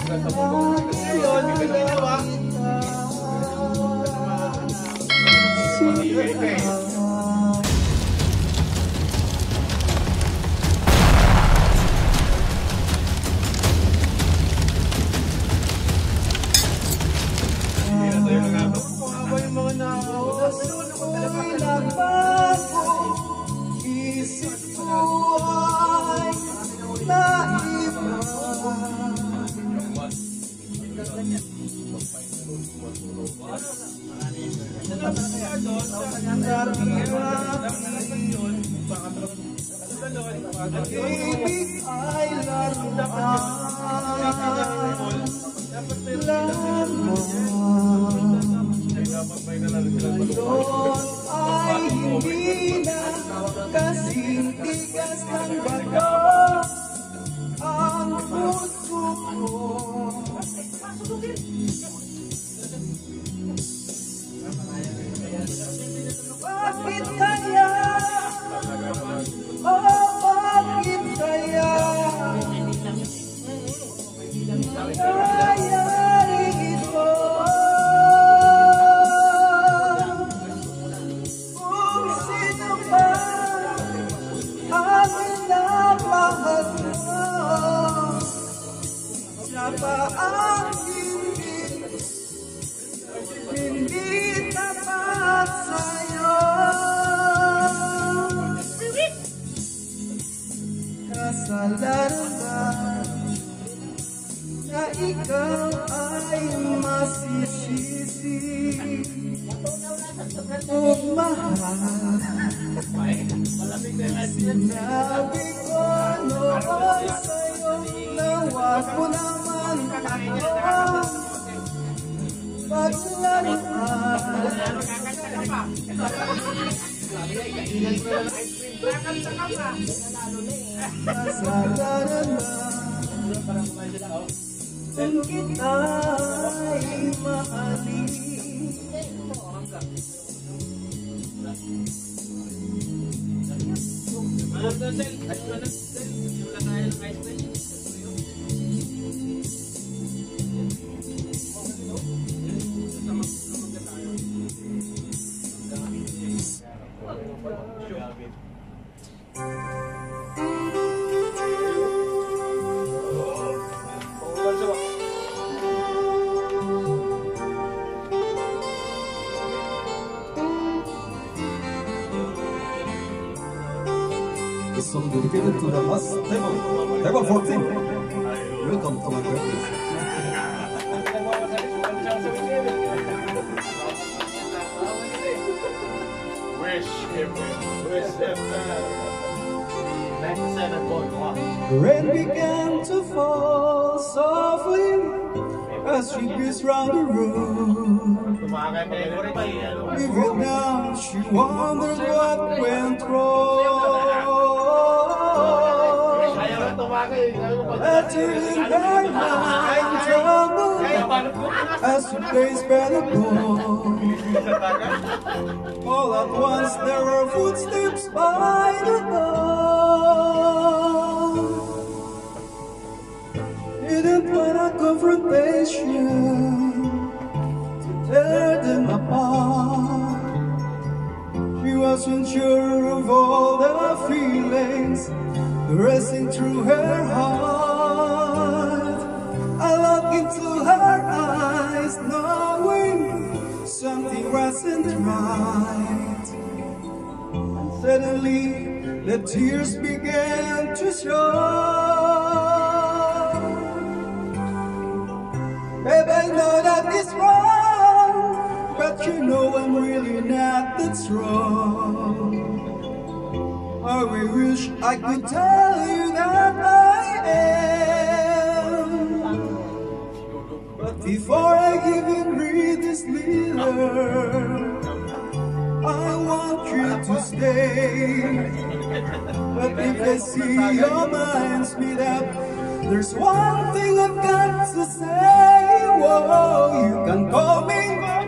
The song dedicated to the last table 14. Welcome to my birthday. Rain began to fall softly as she paced round the room. Even now she wondered what went wrong. Letter in her mind trembled as the days sped along. All at once there were footsteps by the door. Didn't want a confrontation to tear them apart. She wasn't sure of all the feelings racing through her heart. I looked into her eyes, knowing something wasn't right. And suddenly the tears began to show. Babe, I know that it's wrong, but you know I'm really not that strong. I wish I could tell you that I am, but before I even read this letter, I want you to stay. But if I see your mind speed up, there's one thing I've got to say. Whoa, you can call me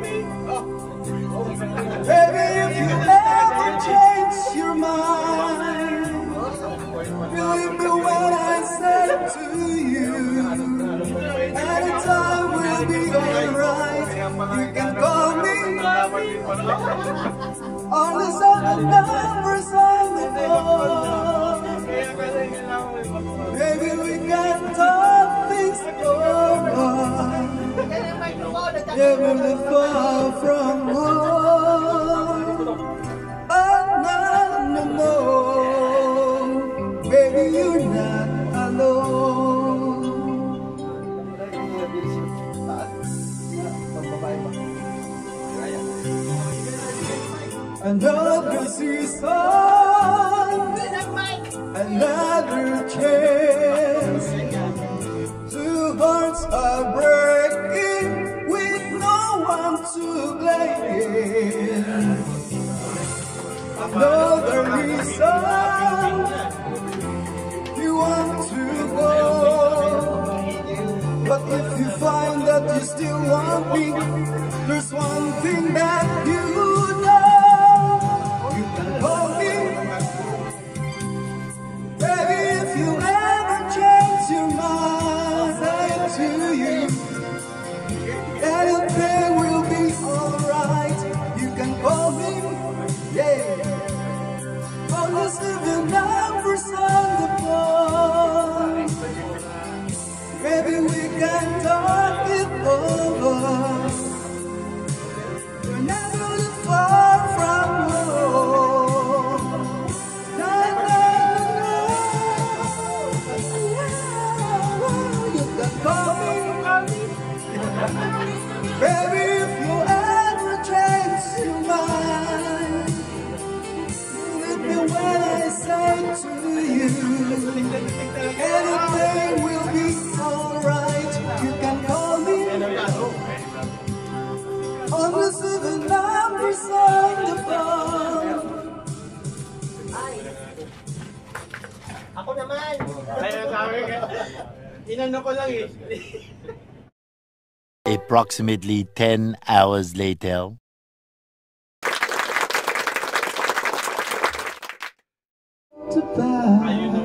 baby if you ever change your mind. Believe me when I say to you, I On the seven numbers on the phone. Maybe we can talk things over. Never live far from home. Oh, no, no, no. Baby, you're not alone. Another season, another chance. Two hearts are breaking with no one to blame. Another reason you want to go, but if you find that you still want me, there's one thing that you know. You can call me, baby, if you ever change your mind. Say it to you, anything will be alright. You can call me, yeah, on the seven numbers on the phone. Maybe we can talk it over. We're never live far from home. Na, na, na, na. You can call me, baby, if you ever change your mind. Believe me when I say to you, anything will be alright. You can call me on the seven numbers on the phone. Ako naman! Kaya sabi ko, inano ko lang eh. Approximately 10 hours later. To buy.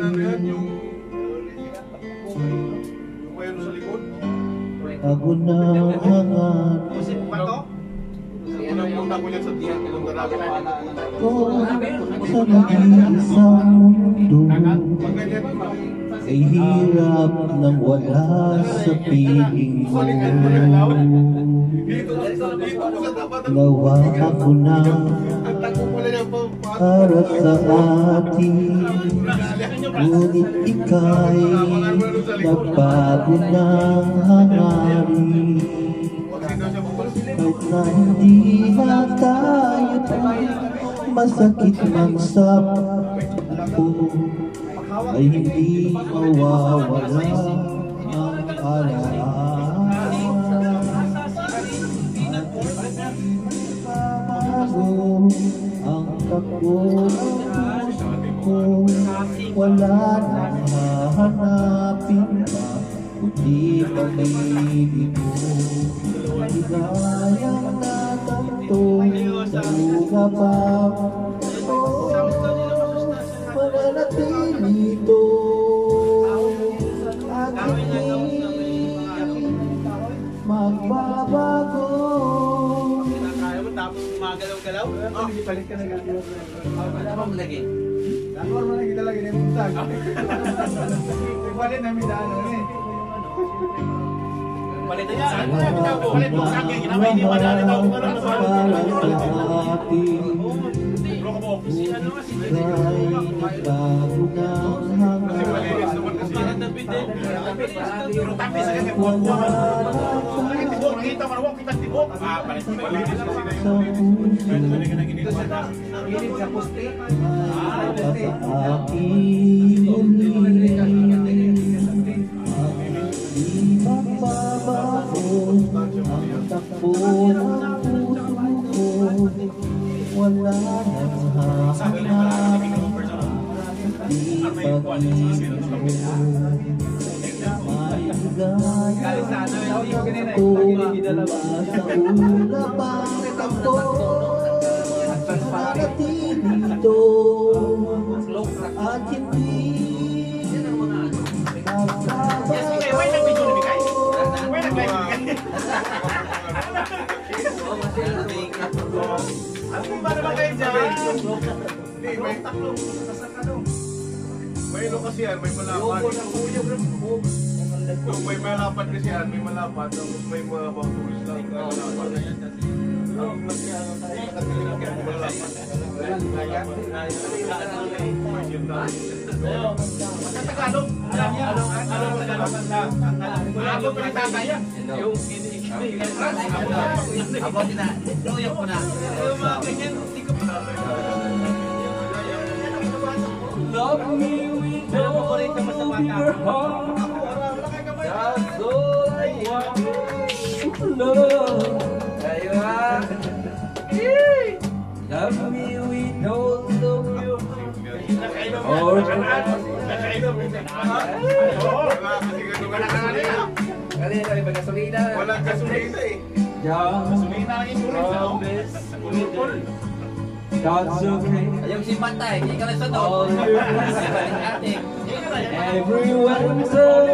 ano yan, yung mayroon sa likod. Ako na hangat Pusit pa to? Unang punta ko yan sa tiyan, nung marami na ko sa nag-iisang mundo. pag ganyan, Ay hirap nang wala sa piling mo. dito ko sa tapat ng Nawa ako na ang tago mo lang yung para sa atin. Ngunit ika'y nagbago ng hangarin. Kahit na hindi na tayo masakit man sa puso, ay hindi mawawala ang alaala. Bago ang takbo ko, wala nang hahanapin pa, kundi pag-ibig mo. Ligayang natanto, taluga pa ako, mananatili ito. At hindi magbabago. Kaya mo tapos gumagalaw-galaw? Palit ka na gano'n. Wala bang lagi? Normal mo lagi talaga yung buntag. Palit namin daan eh. Palit na yan. Palit mo sa akin. Ginamay ni Madali daw. Kita marwak kita tibok. Palit mo malinis na Gilit sa poste. Ang takbo ng puso ko, wala nang hahanap, di pag-ibig mo. Maligaya ito, sa ulap ang takbo, manatili ito, at hindi Ano ba naman kayo dyan? may ano kasi yan, may malapad. Kung may malapad kasi yan, may malapad. Tapos may mga babulis lang. Malapad na yan. Ang nakatilim kaya malapad. Tagalog. Alam niya. Alam pa rin tataya. Yung Ako tinuyok ko na. yung mga ganyan, hindi ko pa. Love me with all your heart. That's all I want. Love. Tayo ha. Love me with all of your heart. Kanina kami pagkasulina. Walang gasolina eh. Gasolina lang yung tuloy sa That's okay. yung si Pantay, hindi ka lang sa All doon. your every winter,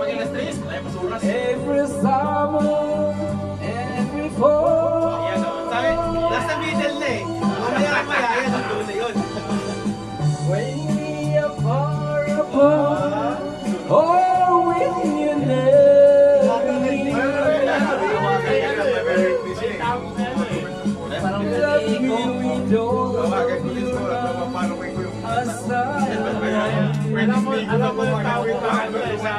every summer, every fall. Yan o. Sabi, nasa middle na eh. Mamaya-maya, yan ang dulo yun. When we are far apart, or when you never leave. Love you with all of your aside. Alam mo yung tao ko sa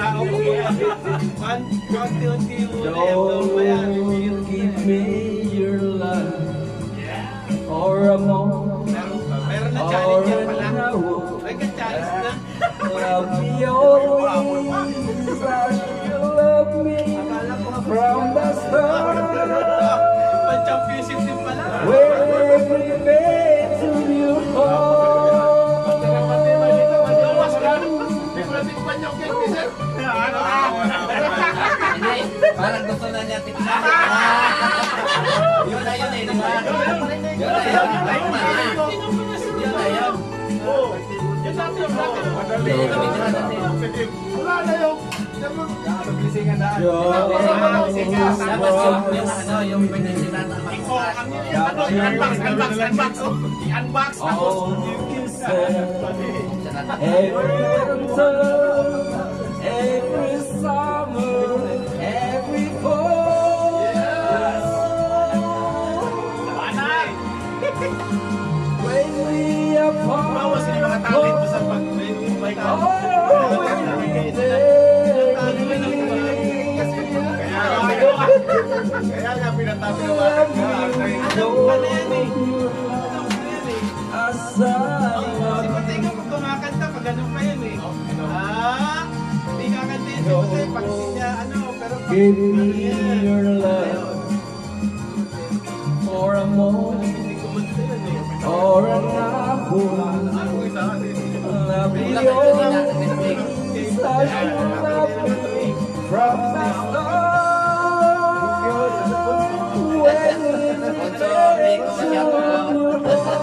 konti-unti Don't give me your love, or a moment, Meron na or challenge yan an pala. hour. Ay, ka-challenge na. Love me always, as you love me from the start. Pan-championship din pala. Every day to your heart. Hindi, parang gusto na niya tikman. Yun na yun eh, di ba? Yun na yun. Yun na yun. Madali. Sige, wala na yung... Gising ang daan. Yung I-unbox. all you can say, every winter, every summer, every fall. When we are Bawas yung mga talent mo sa pag-play. Kaya nga pinatabi ng mga Kasi ikaw kung kumakanta, pag ganun pa yun eh. Hindi kakanta yun. Kasi pag hindi niya, pero pag give me your love for a moment or an hour. Love me such a love from the start. When it takes on your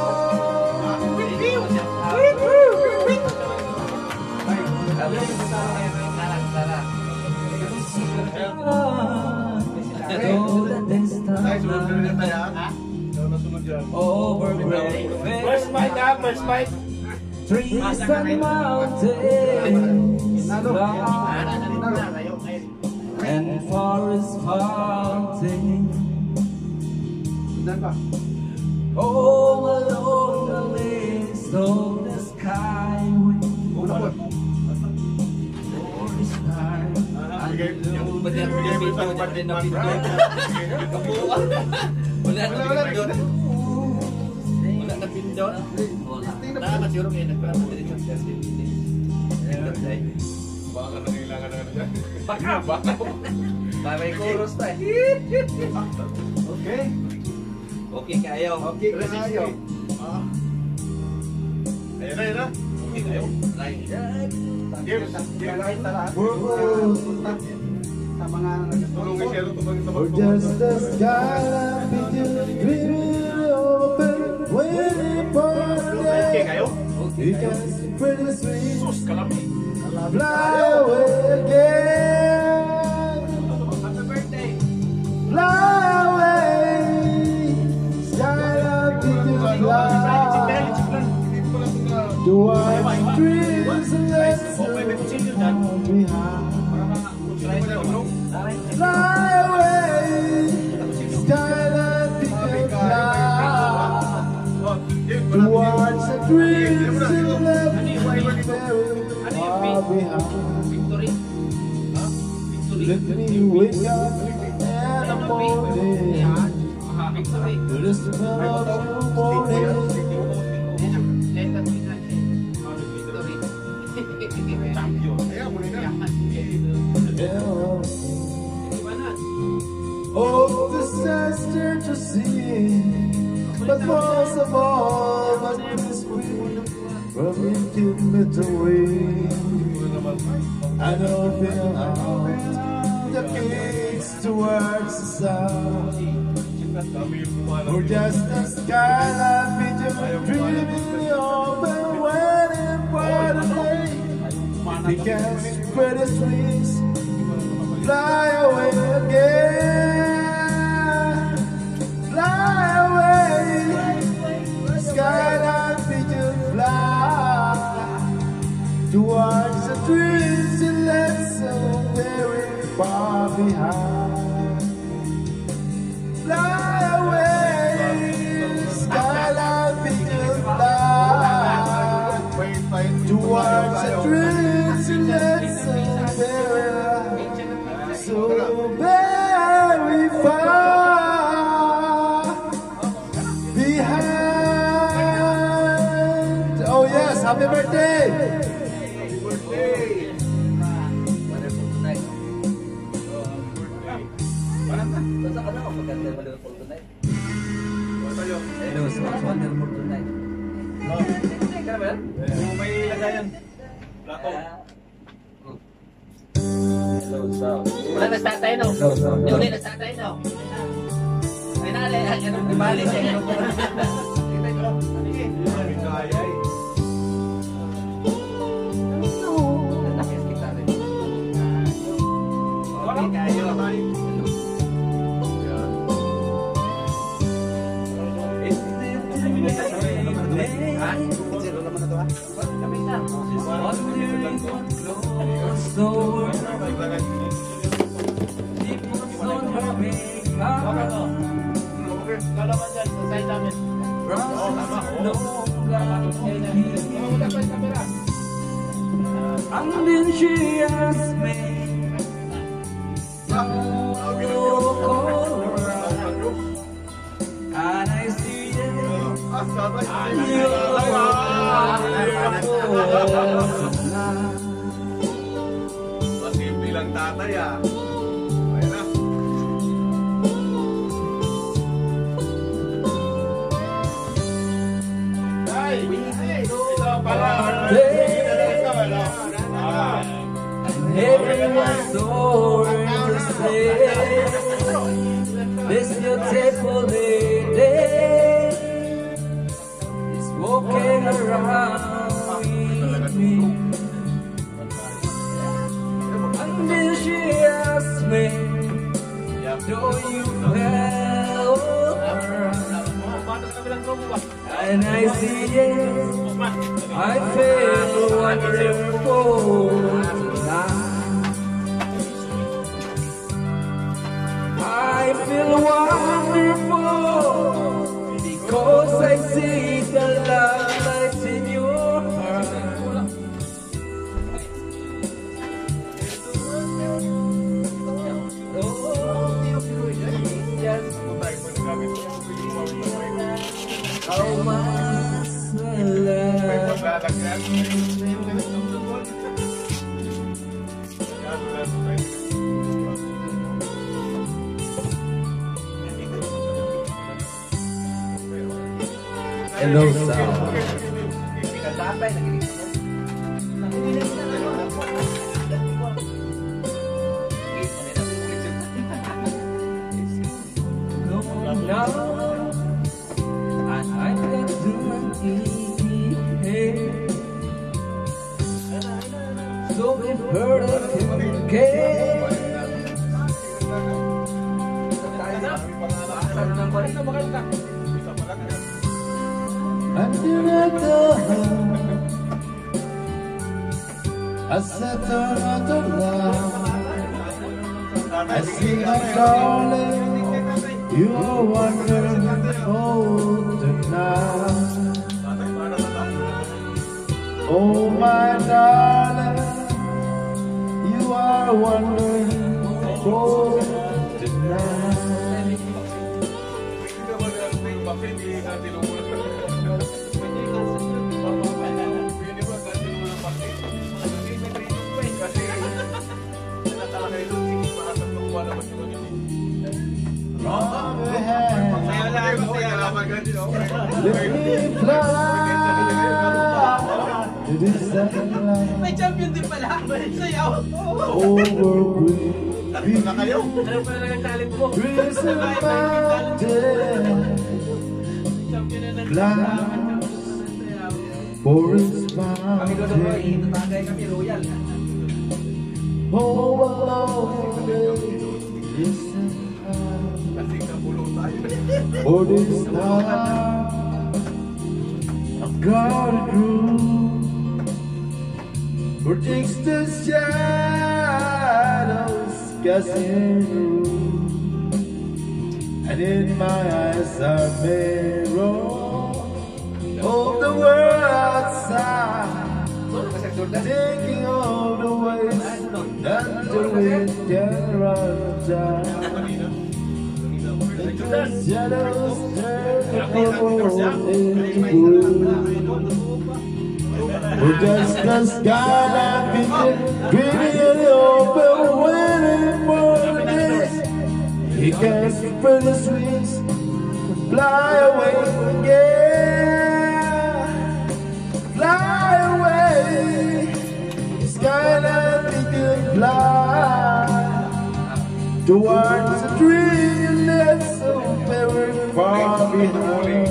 over great First mic first mic. trees and mountains, and forest fountains. All along the list of the skyway, for the stars, Baka nangailangan na dyan. May chorus pa eh. Okay. Okay kayo. Okay, kayo. Ayan na. Okay kayo. Games. Kahit tara. Sa mga Tulungin siya tumagin sa Or just a sky dreaming open, waiting for the day. You can spread the sweet, fly away again. Fly away, skyline begin to fly. Towards dreams and let's behind. Fly away, skyline begin to fly. Towards the dreams and let's very far behind. Let me wake up in the morning to the smell of the morning. Oh, disaster to see, but most of all, but this way from intimate away. I don't feel out the gates towards the south. Or just a skyline pigeon dreaming open, waiting for the day. He can spread his wings, fly away again. Fly away, skyline pigeon fly towards the dreams he left so very far behind. Fly away, skyline pigeon fly towards the dreams he left so very far behind. Oh yes, happy birthday! Happy birthday! Wonderful tonight. Basta ka na ako maganda wonderful tonight. Hello, so wonderful tonight. Kaya ba yan? May lagayan. Plato. Hello, so. Wala na start tayo, no? Hindi na start tayo, no? Ay na, anong ibalik siya? lalaman dyan sa side namin. Oo, tama. And then she asked me, and I see it. Masih bilang tatay ah. Ayan na. Ay, ito pala. Everyone's going to say, this beautiful lady is walking around with me. And then she asked me, do you well? And I see yes, I feel wonderful tonight. I feel wonderful because I see the love light in your heart. Oh, my love. Hello, sir. So we've heard of him again. Until I I sat down on the line. I see my darling, you are wonderful tonight. Oh my darling, you are wonderful tonight. Let me fly to the sunlight. May champion din pala. Sayaw. Over with Ano pala lang ang talent mo? prison mountain. Champion na ng Fly forest mountain. Oh, alone, listen for this time I've got a groove protects the shadows casting through, and in my eyes are mirror of the world outside, taking all the ways that the wind can run down. The shadows turn the purple into blue. We're just the sky that beating, dreaming in the open, waiting for the day he can spread his wings and fly away again. Fly away, the sky that beating, fly towards a dream that's so very far behind.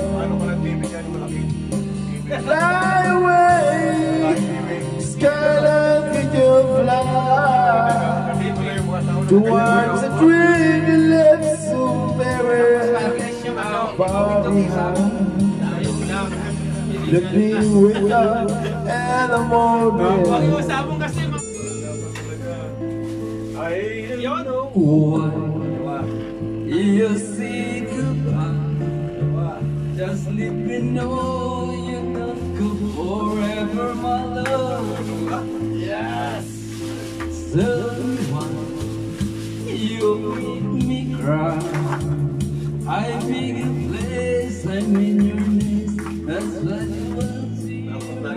Fly away, sky that we can fly towards a dream you left so very far behind. Let me wake up in the morning. Pag-iusapon kasi yun, oh. You see goodbye. Just let me know you're not good forever, my love. Yes. Someone, you make me cry. I pick a place, I'm in your nest. That's what you want to see.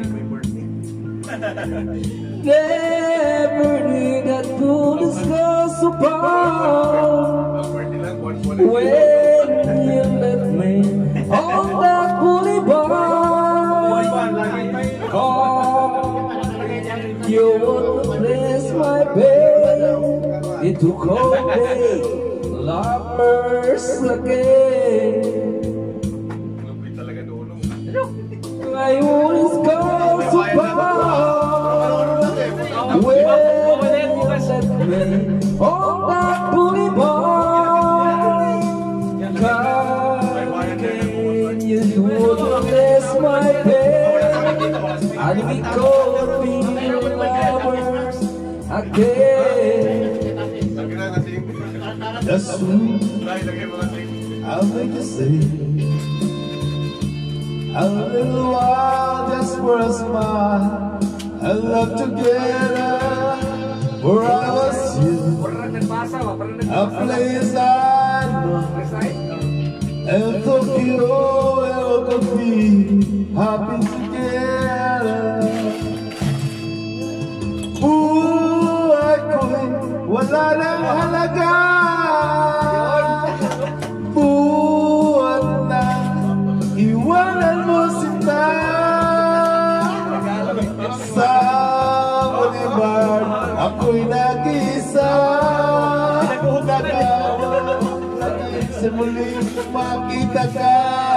Never knew that could discuss apart. When you left me on that boulevard, you would place my bed. It took all day, lovers again. I always go so far. When you left me on that boulevard, you would bless my bed, and we could be lovers again. That's true. I'll make you sing a little while just for a smile. I love together where I was you, a place I know, and Tokyo and Okapi, happy together. Ooh, ako'y wala nang halaga. Buwan na iwanan mo sinta. Sa boulevard, ako'y nag-isa. Sa muling makita ka.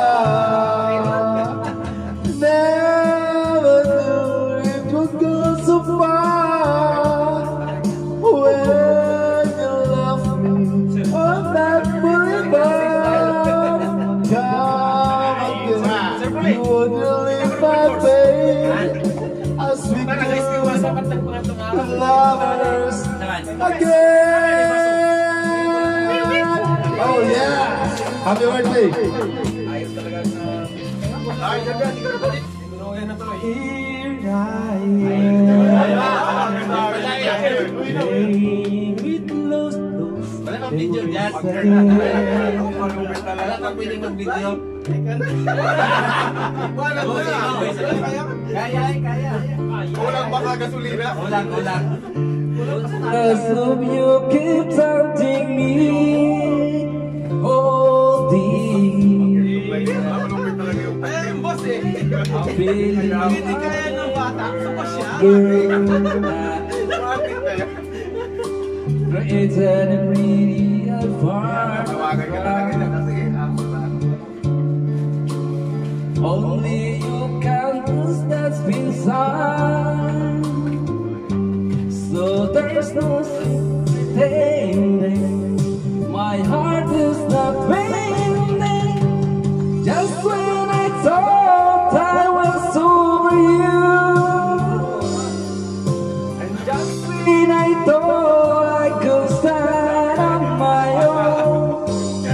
Never knew it would go so far. When you left me on that boulevard, come again, you wouldn't leave my bed. As we go, lovers again. Oh yeah! Happy birthday! Here I am, with lost Video dyan. Wala kang pwedeng mag-video. Kaya. Kulang baka gasolina? Kulang. Because of you keep tempting me, holding. Ay, yung boss eh. I'm feeling Hindi kaya ng bata. Suko siya. created and really far. Only you can that's been signed. So there's no pretending. My heart is not bending. Just when I thought I was over you, and just when I thought I could stand on my own,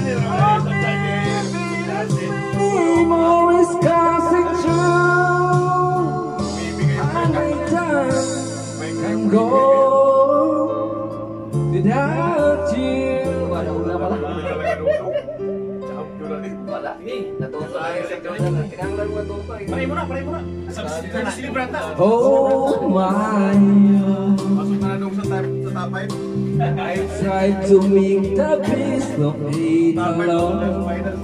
more is passing through, and I turn and go without you. Oh my, I tried to make the peace of it alone.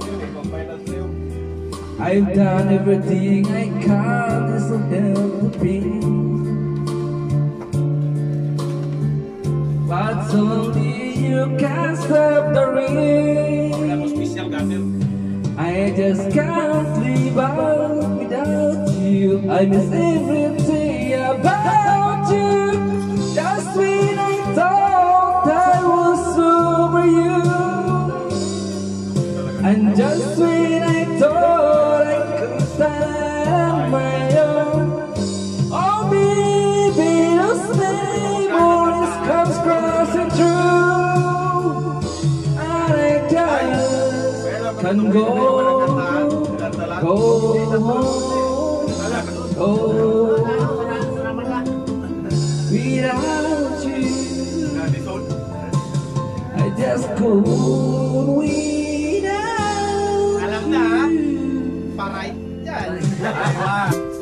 I've done everything I can to help the pain, but only you can stop the rain. I just can't live out without you. I miss everything about you. Just when I thought I was over you, and just when I thought I could stand on my own, oh baby, those memories comes crashing through, and I just can't go Go home, go without you. I just couldn't without Alam na, ha? Paray. Yan.